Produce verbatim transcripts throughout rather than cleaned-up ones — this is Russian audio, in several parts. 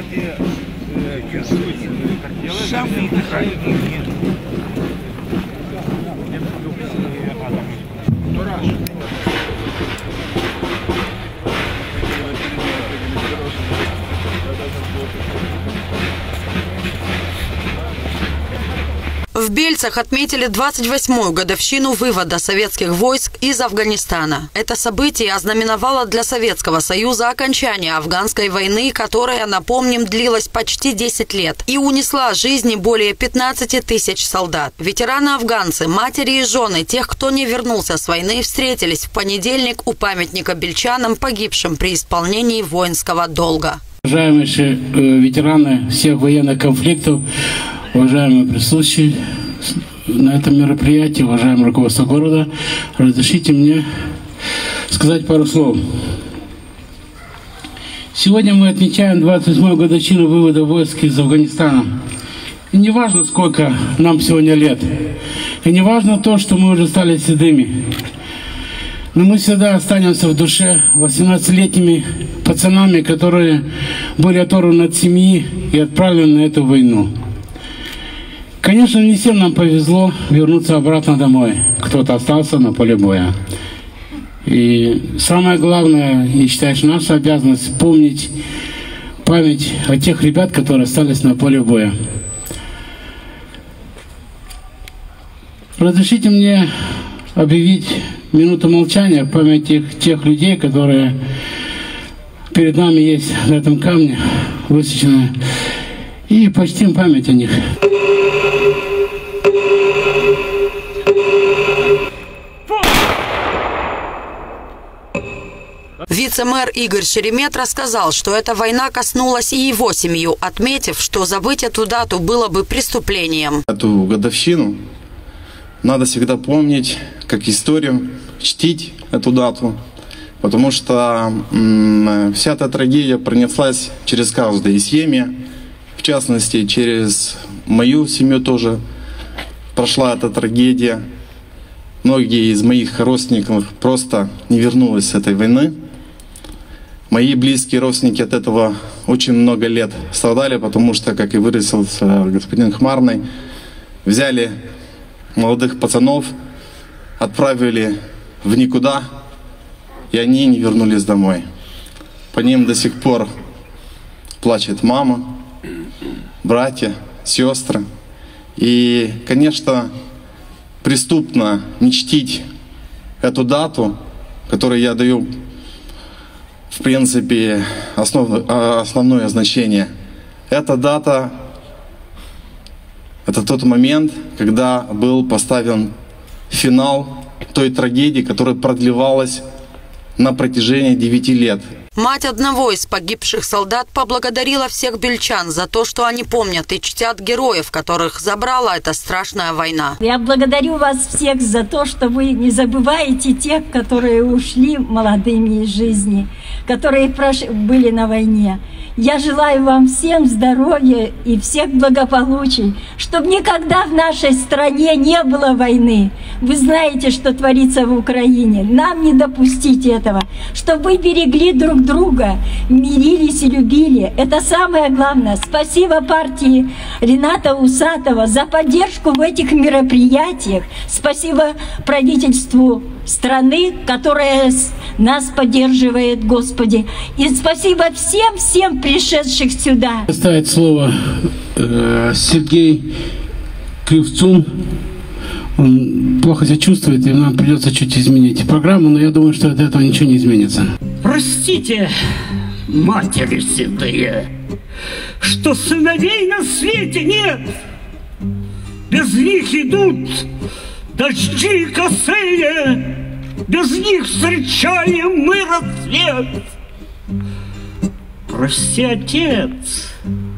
можете чувствовать самые дыхательные В Бельцах отметили двадцать восьмую годовщину вывода советских войск из Афганистана. Это событие ознаменовало для Советского Союза окончание афганской войны, которая, напомним, длилась почти десять лет и унесла жизни более пятнадцати тысяч солдат. Ветераны-афганцы, матери и жены тех, кто не вернулся с войны, встретились в понедельник у памятника бельчанам, погибшим при исполнении воинского долга. Уважаемые ветераны всех военных конфликтов, уважаемые присутствующие на этом мероприятии, уважаемое руководство города, разрешите мне сказать пару слов. Сегодня мы отмечаем двадцать восьмую годовщину вывода войск из Афганистана. И не важно, сколько нам сегодня лет, и не важно то, что мы уже стали седыми, но мы всегда останемся в душе восемнадцатилетними пацанами, которые были оторваны от семьи и отправлены на эту войну. Конечно, не всем нам повезло вернуться обратно домой. Кто-то остался на поле боя. И самое главное, я считаю, что наша обязанность помнить память о тех ребят, которые остались на поле боя. Разрешите мне объявить минуту молчания в память тех, тех людей, которые перед нами есть на этом камне высечены, и почтим память о них. Вице-мэр Игорь Шеремет рассказал, что эта война коснулась и его семью, отметив, что забыть эту дату было бы преступлением. Эту годовщину надо всегда помнить как историю, чтить эту дату, потому что м, вся эта трагедия пронеслась через каждое семьи, в частности, через мою семью тоже прошла эта трагедия. Многие из моих родственников просто не вернулись с этой войны. Мои близкие родственники от этого очень много лет страдали, потому что, как и выразился господин Хмарный, взяли молодых пацанов, отправили в никуда, и они не вернулись домой. По ним до сих пор плачет мама, братья, сестры. И, конечно, преступно не чтить эту дату, которую я даю, в принципе, основ, основное значение. Эта дата – это тот момент, когда был поставлен финал той трагедии, которая продлевалась на протяжении девяти лет. Мать одного из погибших солдат поблагодарила всех бельчан за то, что они помнят и чтят героев, которых забрала эта страшная война. Я благодарю вас всех за то, что вы не забываете тех, которые ушли молодыми из жизни, которые были на войне. Я желаю вам всем здоровья и всех благополучий, чтобы никогда в нашей стране не было войны. Вы знаете, что творится в Украине. Нам не допустить этого, чтобы вы берегли друг друга, мирились и любили. Это самое главное. Спасибо партии Рената Усатова за поддержку в этих мероприятиях. Спасибо правительству страны, которая нас поддерживает, Господи. И спасибо всем-всем пришедших сюда. Ставит слово э, Сергей Кривцун. Он плохо себя чувствует, и нам придется чуть изменить программу, но я думаю, что от этого ничего не изменится. Простите, матери святые, что сыновей на свете нет. Без них идут дожди косые, без них встречаем мы рассвет. Прости, Отец,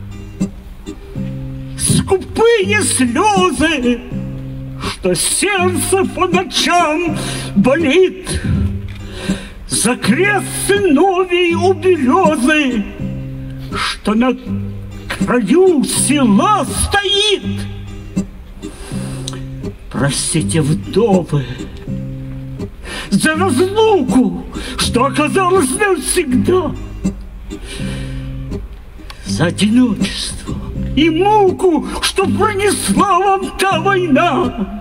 скупые слезы, что сердце по ночам болит, за крест сыновей у березы, что на краю села стоит. Простите, вдовы, за разлуку, что оказалось навсегда, за одиночество и муку, что пронесла вам та война.